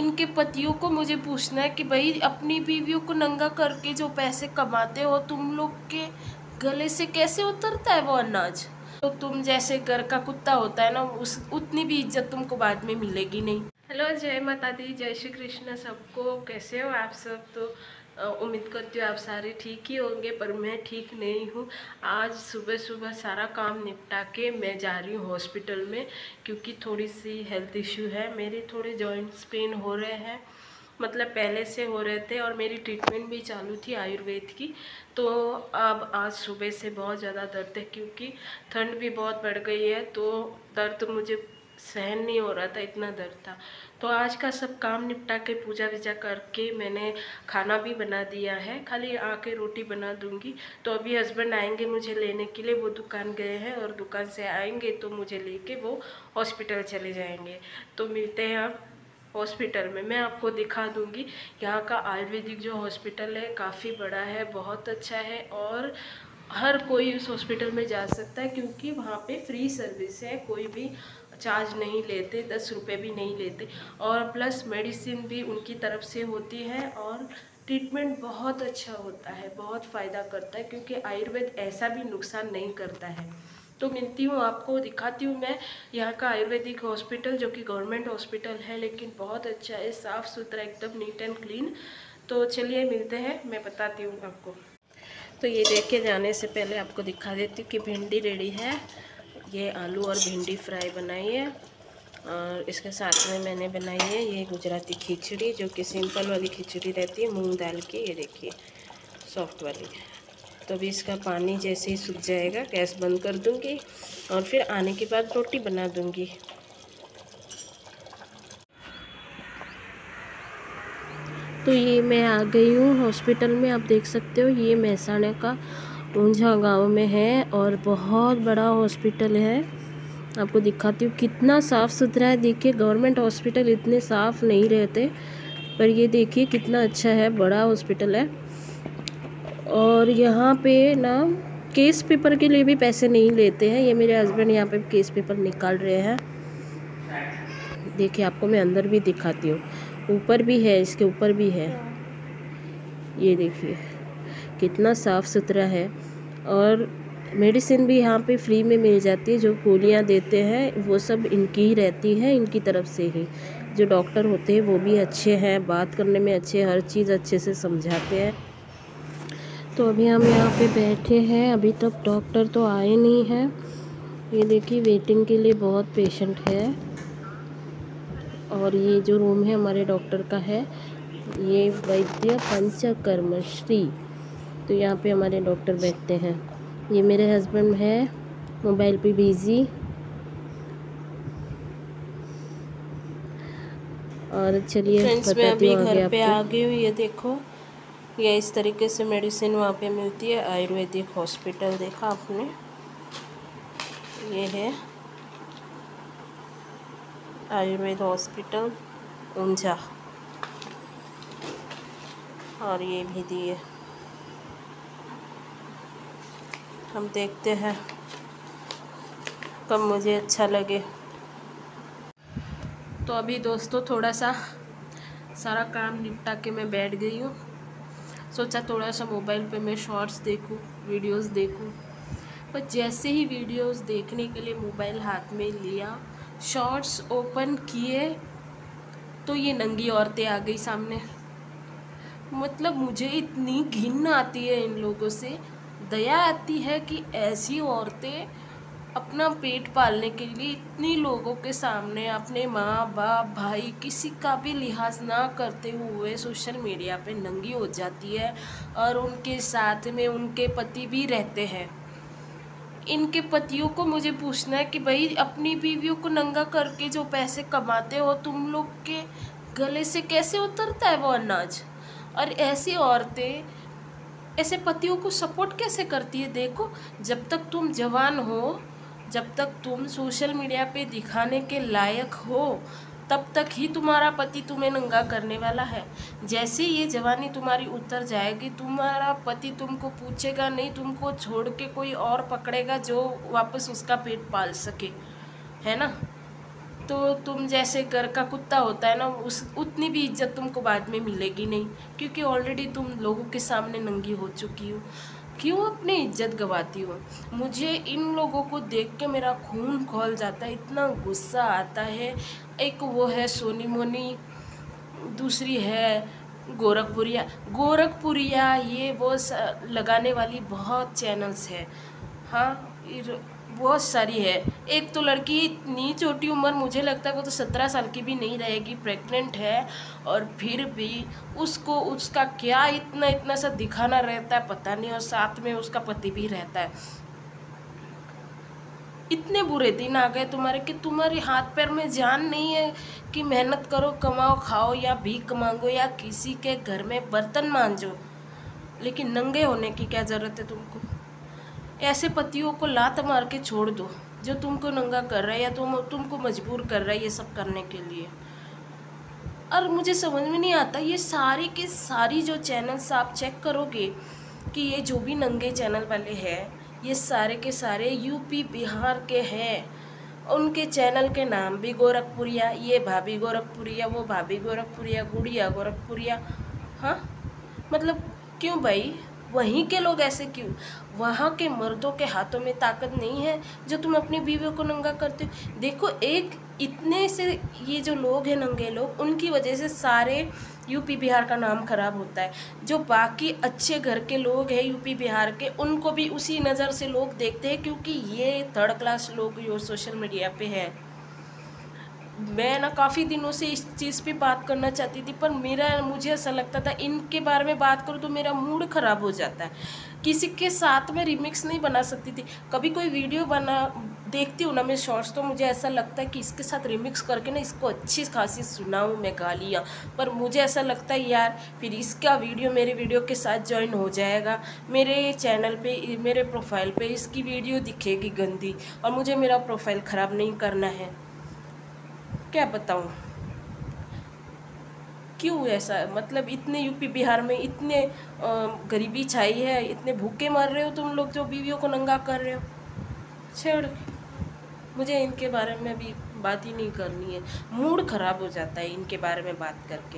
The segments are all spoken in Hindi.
इनके पतियों को मुझे पूछना है कि भाई अपनी बीवियों को नंगा करके जो पैसे कमाते हो तुम लोग के गले से कैसे उतरता है वो अनाज। तो तुम जैसे घर का कुत्ता होता है ना, उस उतनी भी इज्जत तुमको बाद में मिलेगी नहीं। हेलो, जय माता दी, जय श्री कृष्ण सबको। कैसे हो आप सब? तो उम्मीद करती हूँ आप सारे ठीक ही होंगे, पर मैं ठीक नहीं हूँ। आज सुबह सुबह सारा काम निपटा के मैं जा रही हूँ हॉस्पिटल में, क्योंकि थोड़ी सी हेल्थ इश्यू है। मेरे थोड़े जॉइंट्स पेन हो रहे हैं, मतलब पहले से हो रहे थे, और मेरी ट्रीटमेंट भी चालू थी आयुर्वेद की। तो अब आज सुबह से बहुत ज़्यादा दर्द है, क्योंकि ठंड भी बहुत बढ़ गई है, तो दर्द मुझे सहन नहीं हो रहा था, इतना दर्द था। तो आज का सब काम निपटा के पूजा वूजा करके मैंने खाना भी बना दिया है, खाली आके रोटी बना दूंगी। तो अभी हस्बैंड आएंगे मुझे लेने के लिए, वो दुकान गए हैं, और दुकान से आएंगे तो मुझे लेके वो हॉस्पिटल चले जाएंगे। तो मिलते हैं आप हॉस्पिटल में, मैं आपको दिखा दूंगी। यहाँ का आयुर्वेदिक जो हॉस्पिटल है काफ़ी बड़ा है, बहुत अच्छा है, और हर कोई उस हॉस्पिटल में जा सकता है, क्योंकि वहाँ पे फ्री सर्विस है, कोई भी चार्ज नहीं लेते, 10 रुपये भी नहीं लेते, और प्लस मेडिसिन भी उनकी तरफ से होती है, और ट्रीटमेंट बहुत अच्छा होता है, बहुत फ़ायदा करता है, क्योंकि आयुर्वेद ऐसा भी नुकसान नहीं करता है। तो मिलती हूँ आपको, दिखाती हूँ मैं यहाँ का आयुर्वेदिक हॉस्पिटल, जो कि गवर्नमेंट हॉस्पिटल है, लेकिन बहुत अच्छा है, साफ़ सुथरा, एकदम नीट एंड क्लीन। तो चलिए मिलते हैं, मैं बताती हूँ आपको। तो ये देख के जाने से पहले आपको दिखा देती हूँ कि भिंडी रेडी है। ये आलू और भिंडी फ्राई बनाई है, और इसके साथ में मैंने बनाई है ये गुजराती खिचड़ी, जो कि सिंपल वाली खिचड़ी रहती है मूंग दाल की। ये देखिए सॉफ्ट वाली। तो अभी इसका पानी जैसे ही सूख जाएगा गैस बंद कर दूंगी, और फिर आने के बाद रोटी बना दूंगी। तो ये मैं आ गई हूँ हॉस्पिटल में, आप देख सकते हो ये महसाणा का ऊंझा गांव में है, और बहुत बड़ा हॉस्पिटल है। आपको दिखाती हूँ कितना साफ़ सुथरा है। देखिए गवर्नमेंट हॉस्पिटल इतने साफ़ नहीं रहते, पर ये देखिए कितना अच्छा है, बड़ा हॉस्पिटल है। और यहाँ पे ना केस पेपर के लिए भी पैसे नहीं लेते हैं। ये मेरे हस्बैंड यहाँ पे केस पेपर निकाल रहे हैं। देखिए आपको मैं अंदर भी दिखाती हूँ, ऊपर भी है, इसके ऊपर भी है। ये देखिए कितना साफ़ सुथरा है, और मेडिसिन भी यहाँ पे फ्री में मिल जाती है। जो गोलियाँ देते हैं वो सब इनकी ही रहती हैं, इनकी तरफ से ही। जो डॉक्टर होते हैं वो भी अच्छे हैं, बात करने में अच्छे, हर चीज़ अच्छे से समझाते हैं। तो अभी हम यहाँ पे बैठे हैं, अभी तक डॉक्टर तो आए नहीं हैं। ये देखिए वेटिंग के लिए बहुत पेशेंट है, और ये जो रूम है हमारे डॉक्टर का है, ये वैद्य पंचकर्मश्री। तो यहाँ पे हमारे डॉक्टर बैठते हैं। ये मेरे हस्बैंड है मोबाइल पे बिजी, और चलिए बताती हूँ आगे आपको। आ गई हूँ, ये देखो ये इस तरीके से मेडिसिन वहाँ पे मिलती है। आयुर्वेदिक हॉस्पिटल देखा आपने, ये है आयुर्वेद हॉस्पिटल ऊंझा, और ये भी दिए। हम देखते हैं कब मुझे अच्छा लगे। तो अभी दोस्तों थोड़ा सा सारा काम निपटा के मैं बैठ गई हूँ। सोचा थोड़ा सा मोबाइल पे मैं शॉर्ट्स देखूँ, वीडियोस देखूँ, पर जैसे ही वीडियोस देखने के लिए मोबाइल हाथ में लिया, शॉर्ट्स ओपन किए, तो ये नंगी औरतें आ गई सामने। मतलब मुझे इतनी घिन आती है इन लोगों से, दया आती है कि ऐसी औरतें अपना पेट पालने के लिए इतनी लोगों के सामने अपने माँ बाप भाई किसी का भी लिहाज ना करते हुए सोशल मीडिया पे नंगी हो जाती है, और उनके साथ में उनके पति भी रहते हैं। इनके पतियों को मुझे पूछना है कि भाई अपनी बीवियों को नंगा करके जो पैसे कमाते हो तुम लोग के गले से कैसे उतरता है वो अनाज। और ऐसी औरतें ऐसे पतियों को सपोर्ट कैसे करती है। देखो, जब तक तुम जवान हो, जब तक तुम सोशल मीडिया पे दिखाने के लायक हो, तब तक ही तुम्हारा पति तुम्हें नंगा करने वाला है। जैसे ये जवानी तुम्हारी उतर जाएगी, तुम्हारा पति तुमको पूछेगा नहीं, तुमको छोड़ के कोई और पकड़ेगा जो वापस उसका पेट पाल सके, है ना। तो तुम जैसे घर का कुत्ता होता है ना, उस उतनी भी इज्जत तुमको बाद में मिलेगी नहीं, क्योंकि ऑलरेडी तुम लोगों के सामने नंगी हो चुकी हो। क्यों अपनी इज्जत गंवाती हो? मुझे इन लोगों को देख के मेरा खून खौल जाता है, इतना गुस्सा आता है। एक वो है सोनी मोनी, दूसरी है गोरखपुरिया। गोरखपुरिया ये वो लगाने वाली बहुत चैनल्स है। हाँ, बहुत सारी है। एक तो लड़की इतनी छोटी उम्र, मुझे लगता है वो तो 17 साल की भी नहीं रहेगी, प्रेग्नेंट है, और फिर भी उसको उसका क्या इतना इतना सा दिखाना रहता है पता नहीं, और साथ में उसका पति भी रहता है। इतने बुरे दिन आ गए तुम्हारे कि तुम्हारे हाथ पैर में जान नहीं है कि मेहनत करो, कमाओ, खाओ, या भीख मांगो, या किसी के घर में बर्तन मांजो, लेकिन नंगे होने की क्या ज़रूरत है तुमको? ऐसे पतियों को लात मार के छोड़ दो जो तुमको नंगा कर रहा है, या तुमको मजबूर कर रहा है ये सब करने के लिए। और मुझे समझ में नहीं आता, ये सारी की सारी जो चैनल्स आप चेक करोगे कि ये जो भी नंगे चैनल वाले हैं, ये सारे के सारे यूपी बिहार के हैं। उनके चैनल के नाम भी गोरखपुरिया, ये भाभी गोरखपुरिया, वो भाभी गोरखपुरिया, गुड़िया गोरखपुरिया। हाँ, मतलब क्यों भाई? वहीं के लोग ऐसे क्यों? वहाँ के मर्दों के हाथों में ताकत नहीं है जो तुम अपनी बीवियों को नंगा करते हो? देखो, एक इतने से ये जो लोग हैं नंगे लोग, उनकी वजह से सारे यूपी बिहार का नाम खराब होता है। जो बाकी अच्छे घर के लोग हैं यूपी बिहार के, उनको भी उसी नज़र से लोग देखते हैं, क्योंकि ये थर्ड क्लास लोग जो सोशल मीडिया पे है। मैं ना काफ़ी दिनों से इस चीज़ पे बात करना चाहती थी, पर मुझे ऐसा लगता था इनके बारे में बात करूँ तो मेरा मूड ख़राब हो जाता है। किसी के साथ में रिमिक्स नहीं बना सकती थी। कभी कोई वीडियो देखती हूँ ना मैं शॉर्ट्स, तो मुझे ऐसा लगता है कि इसके साथ रिमिक्स करके ना इसको अच्छी खासी सुनाऊँ मैं गालियाँ। पर मुझे ऐसा लगता है यार, फिर इसका वीडियो मेरे वीडियो के साथ ज्वाइन हो जाएगा, मेरे चैनल पे, मेरे प्रोफाइल पे इसकी वीडियो दिखेगी गंदी, और मुझे मेरा प्रोफाइल ख़राब नहीं करना है। क्या बताऊँ क्यों ऐसा? मतलब इतने यूपी बिहार में इतने गरीबी छाई है, इतने भूखे मर रहे हो तुम लोग जो बीवियों को नंगा कर रहे हो। छेड़, मुझे इनके बारे में भी बात ही नहीं करनी है, मूड ख़राब हो जाता है इनके बारे में बात करके।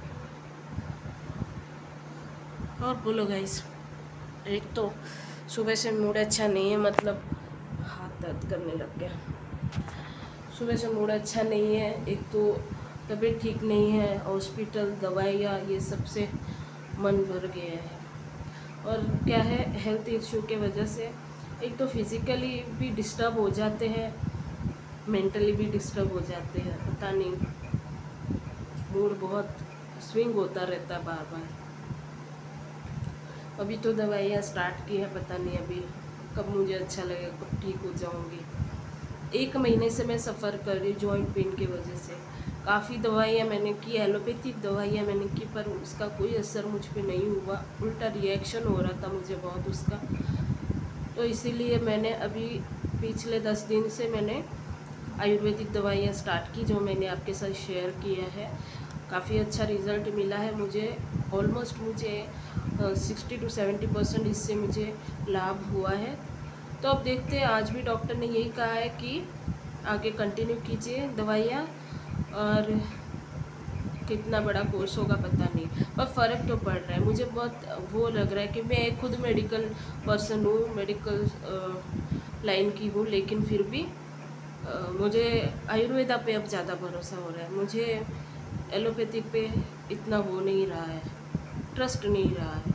और बोलो गाइस, एक तो सुबह से मूड अच्छा नहीं है, मतलब हाथ दर्द करने लग गया। सुबह से मूड अच्छा नहीं है, एक तो तबीयत ठीक नहीं है, हॉस्पिटल, दवाइयाँ, ये सब से मन भर गया है। और क्या है, हेल्थ इशू के वजह से एक तो फिज़िकली भी डिस्टर्ब हो जाते हैं, मेंटली भी डिस्टर्ब हो जाते हैं। पता नहीं, मूड बहुत स्विंग होता रहता है बार बार। अभी तो दवाइयाँ स्टार्ट की है, पता नहीं अभी कब मुझे अच्छा लगेगा, कब ठीक हो जाऊँगी। 1 महीने से मैं सफ़र कर रही हूँ जॉइंट पेन की वजह से। काफ़ी दवाइयाँ मैंने की, एलोपैथिक दवाइयाँ मैंने की, पर उसका कोई असर मुझ पे नहीं हुआ, उल्टा रिएक्शन हो रहा था मुझे बहुत उसका। तो इसीलिए मैंने अभी पिछले 10 दिन से मैंने आयुर्वेदिक दवाइयाँ स्टार्ट की, जो मैंने आपके साथ शेयर किया है। काफ़ी अच्छा रिज़ल्ट मिला है मुझे, ऑलमोस्ट मुझे 60 to 70% इससे मुझे लाभ हुआ है। तो अब देखते हैं, आज भी डॉक्टर ने यही कहा है कि आगे कंटिन्यू कीजिए दवाइयाँ, और कितना बड़ा कोर्स होगा पता नहीं, पर फ़र्क तो पड़ रहा है। मुझे बहुत वो लग रहा है कि मैं खुद मेडिकल पर्सन हूँ, मेडिकल लाइन की हूँ, लेकिन फिर भी मुझे आयुर्वेदा पे अब ज़्यादा भरोसा हो रहा है। मुझे एलोपैथिक पे इतना वो नहीं रहा है, ट्रस्ट नहीं रहा है।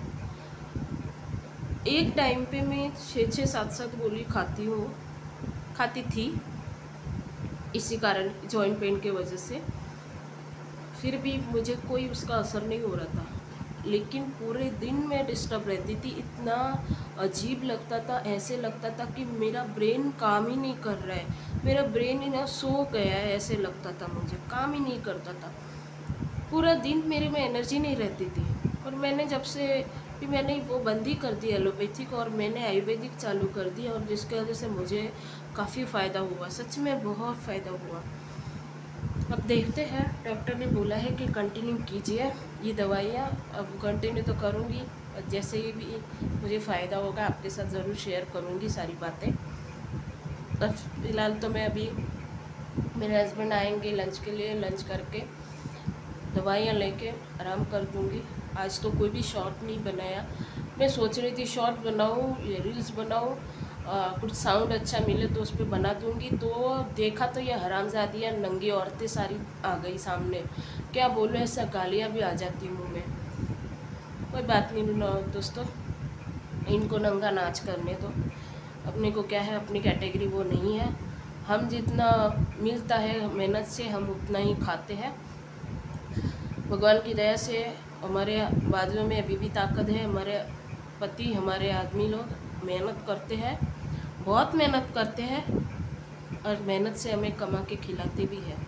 एक टाइम पे मैं 6-6, 7-7 गोली खाती थी, इसी कारण जॉइंट पेन के वजह से। फिर भी मुझे कोई उसका असर नहीं हो रहा था, लेकिन पूरे दिन मैं डिस्टर्ब रहती थी। इतना अजीब लगता था, ऐसे लगता था कि मेरा ब्रेन काम ही नहीं कर रहा है, मेरा ब्रेन ही ना सो गया है, ऐसे लगता था मुझे, काम ही नहीं करता था। पूरा दिन मेरे में एनर्जी नहीं रहती थी। और मैंने जब से भी मैंने वो बंद ही कर दी एलोपैथिक, और मैंने आयुर्वेदिक चालू कर दी, और जिसकी वजह से मुझे काफ़ी फ़ायदा हुआ, सच में बहुत फ़ायदा हुआ। अब देखते हैं, डॉक्टर ने बोला है कि कंटिन्यू कीजिए ये दवाइयाँ। अब कंटिन्यू तो करूँगी, जैसे ही भी मुझे फ़ायदा होगा आपके साथ ज़रूर शेयर करूँगी सारी बातें। अब फ़िलहाल तो मैं अभी मेरे हस्बैंड आएंगे लंच के लिए, लंच करके दवाइयाँ लेके आराम कर दूँगी। आज तो कोई भी शॉर्ट नहीं बनाया। मैं सोच रही थी शॉर्ट बनाऊँ या रील्स बनाऊँ, कुछ साउंड अच्छा मिले तो उस पर बना दूँगी। तो देखा तो ये हरामजादियाँ नंगी औरतें सारी आ गई सामने। क्या बोलूँ, ऐसा गालियाँ भी आ जाती मुँह में। कोई बात नहीं दोस्तों, इनको नंगा नाच करने दो। अपने को क्या है, अपनी कैटेगरी वो नहीं है। हम जितना मिलता है मेहनत से हम उतना ही खाते हैं। भगवान की दया से हमारे बाजू में अभी भी ताकत है। हमारे पति, हमारे आदमी लोग मेहनत करते हैं, बहुत मेहनत करते हैं, और मेहनत से हमें कमा के खिलाते भी हैं।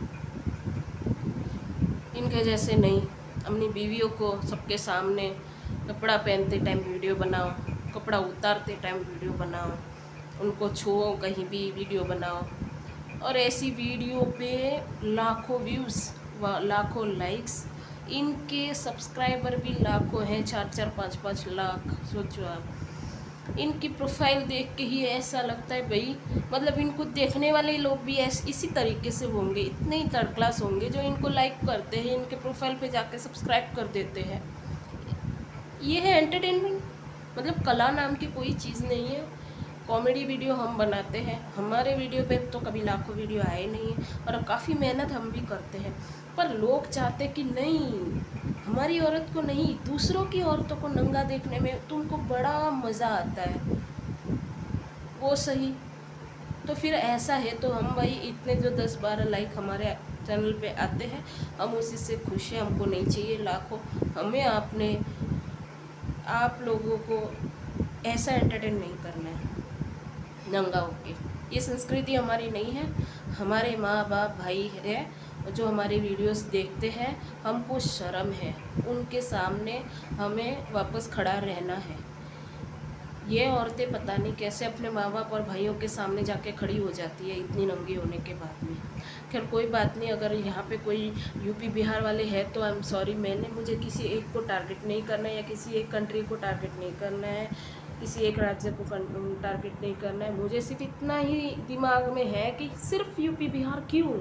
इनके जैसे नहीं। अपनी बीवियों को सबके सामने कपड़ा पहनते टाइम वीडियो बनाओ, कपड़ा उतारते टाइम वीडियो बनाओ, उनको छुओ कहीं भी वीडियो बनाओ, और ऐसी वीडियो पे लाखों व्यूज़ व लाखों लाइक्स। इनके सब्सक्राइबर भी लाखों हैं, 4-4, 5-5 लाख। सोचो आप, इनकी प्रोफाइल देख के ही ऐसा लगता है भाई, मतलब इनको देखने वाले लोग भी इसी तरीके से होंगे, इतने ही थर्ड क्लास होंगे जो इनको लाइक करते हैं, इनके प्रोफाइल पे जाके सब्सक्राइब कर देते हैं। ये है एंटरटेनमेंट। मतलब कला नाम की कोई चीज़ नहीं है। कॉमेडी वीडियो हम बनाते हैं, हमारे वीडियो पे तो कभी लाखों वीडियो आए नहीं है, और काफ़ी मेहनत हम भी करते हैं। पर लोग चाहते कि नहीं, हमारी औरत को नहीं, दूसरों की औरतों को नंगा देखने में तुमको बड़ा मज़ा आता है। वो सही, तो फिर ऐसा है तो हम भाई इतने जो 10-12 लाइक हमारे चैनल पे आते हैं, हम उसी से खुश हैं। हमको नहीं चाहिए लाखों। हमें आप लोगों को ऐसा एंटरटेन नहीं करना है नंगा होके। ये संस्कृति हमारी नहीं है। हमारे माँ बाप भाई है जो हमारे वीडियोस देखते हैं, हमको शर्म है, उनके सामने हमें वापस खड़ा रहना है। ये औरतें पता नहीं कैसे अपने माँ बाप और भाइयों के सामने जाके खड़ी हो जाती है इतनी नंगी होने के बाद में। खैर कोई बात नहीं, अगर यहाँ पे कोई यूपी बिहार वाले हैं तो आई एम सॉरी। मुझे किसी एक को टारगेट नहीं करना है, या किसी एक कंट्री को टारगेट नहीं करना है, किसी एक राज्य को टारगेट नहीं करना है। मुझे सिर्फ इतना ही दिमाग में है कि सिर्फ यूपी बिहार क्यों,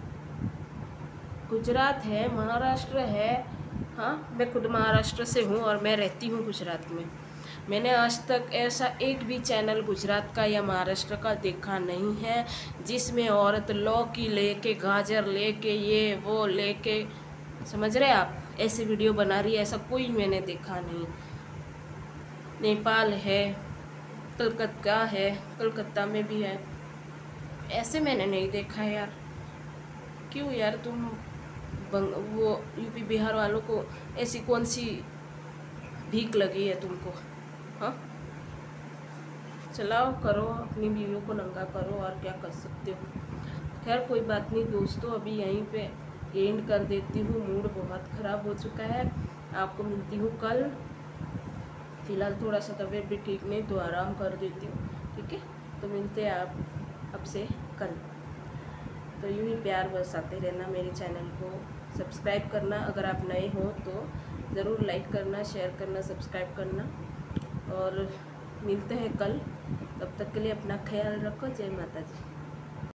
गुजरात है, महाराष्ट्र है। हाँ, मैं खुद महाराष्ट्र से हूँ और मैं रहती हूँ गुजरात में। मैंने आज तक ऐसा एक भी चैनल गुजरात का या महाराष्ट्र का देखा नहीं है जिसमें औरत लौकी लेके, गाजर लेके, ये वो लेके, समझ रहे आप, ऐसे वीडियो बना रही है। ऐसा कोई मैंने देखा नहीं। नेपाल है, कलकत्ता में भी है, ऐसे मैंने नहीं देखा है यार। क्यों यार, तुम वो यूपी बिहार वालों को ऐसी कौन सी भीख लगी है तुमको? हाँ, चलाओ, करो, अपनी बीवियों को नंगा करो, और क्या कर सकते हो। खैर कोई बात नहीं दोस्तों, अभी यहीं पे एंड कर देती हूँ। मूड बहुत ख़राब हो चुका है। आपको मिलती हूँ कल। फ़िलहाल थोड़ा सा तबीयत भी ठीक नहीं, तो आराम कर देती हूँ, ठीक है। तो मिलते हैं आपसे कल। तो यूँ ही प्यार बरसाते रहना। मेरे चैनल को सब्सक्राइब करना, अगर आप नए हो तो ज़रूर लाइक करना, शेयर करना, सब्सक्राइब करना। और मिलते हैं कल। तब तक के लिए अपना ख्याल रखो। जय माता जी।